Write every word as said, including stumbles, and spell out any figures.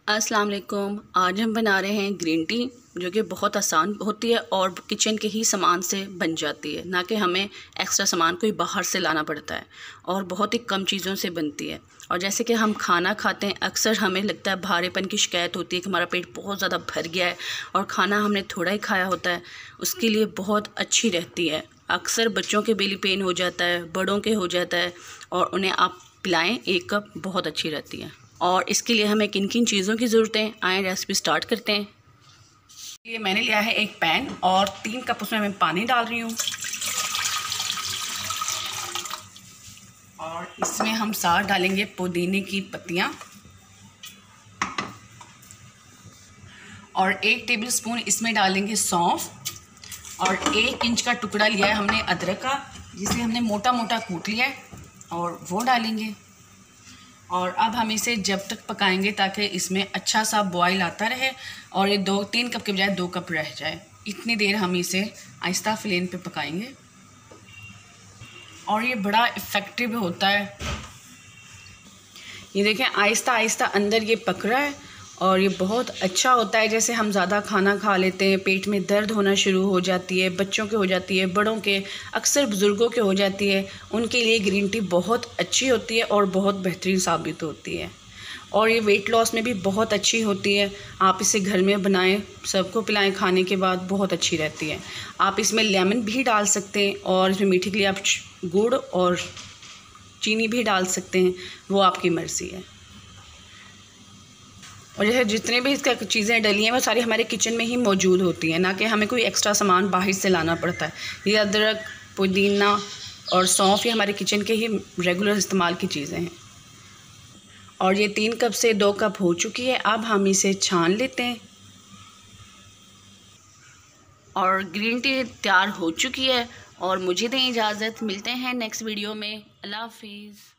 अस्सलाम वालेकुम। आज हम बना रहे हैं ग्रीन टी, जो कि बहुत आसान होती है और किचन के ही सामान से बन जाती है, ना कि हमें एक्स्ट्रा सामान कोई बाहर से लाना पड़ता है और बहुत ही कम चीज़ों से बनती है। और जैसे कि हम खाना खाते हैं, अक्सर हमें लगता है भारेपन की शिकायत होती है कि हमारा पेट बहुत ज़्यादा भर गया है और खाना हमने थोड़ा ही खाया होता है। उसके लिए बहुत अच्छी रहती है। अक्सर बच्चों के बेली पेन हो जाता है, बड़ों के हो जाता है, और उन्हें आप पिलाएं एक कप, बहुत अच्छी रहती है। और इसके लिए हमें किन किन चीज़ों की ज़रूरत है, आए रेसिपी स्टार्ट करते हैं। ये मैंने लिया है एक पैन और तीन कप उसमें मैं पानी डाल रही हूँ। और इसमें हम साथ डालेंगे पुदीने की पत्तियाँ और एक टेबलस्पून इसमें डालेंगे सौंफ और एक इंच का टुकड़ा लिया है हमने अदरक का, जिसे हमने मोटा मोटा कूट लिया है, और वो डालेंगे। और अब हम इसे जब तक पकाएंगे ताकि इसमें अच्छा सा बॉयल आता रहे और ये दो तीन कप के बजाय दो कप रह जाए, इतनी देर हम इसे आहिस्ता फ्लेम पे पकाएंगे। और ये बड़ा इफ़ेक्टिव होता है। ये देखें, आहिस्ता आहिस्ता अंदर ये पक रहा है और ये बहुत अच्छा होता है। जैसे हम ज़्यादा खाना खा लेते हैं, पेट में दर्द होना शुरू हो जाती है, बच्चों के हो जाती है, बड़ों के, अक्सर बुज़ुर्गों के हो जाती है, उनके लिए ग्रीन टी बहुत अच्छी होती है और बहुत बेहतरीन साबित होती है। और ये वेट लॉस में भी बहुत अच्छी होती है। आप इसे घर में बनाएं, सबको पिलाएं खाने के बाद, बहुत अच्छी रहती है। आप इसमें लेमन भी डाल सकते हैं और इसमें मीठे के लिए आप गुड़ और चीनी भी डाल सकते हैं, वो आपकी मर्ज़ी है। और जैसे जितने भी इसका चीज़ें डली हैं वो सारी हमारे किचन में ही मौजूद होती हैं, ना कि हमें कोई एक्स्ट्रा सामान बाहर से लाना पड़ता है। ये अदरक, पुदीना और सौंफ ये हमारे किचन के ही रेगुलर इस्तेमाल की चीज़ें हैं। और ये तीन कप से दो कप हो चुकी है। अब हम इसे छान लेते हैं और ग्रीन टी तैयार हो चुकी है। और मुझे दें इजाज़त, मिलते हैं नेक्स्ट वीडियो में। अल्लाह हाफिज़।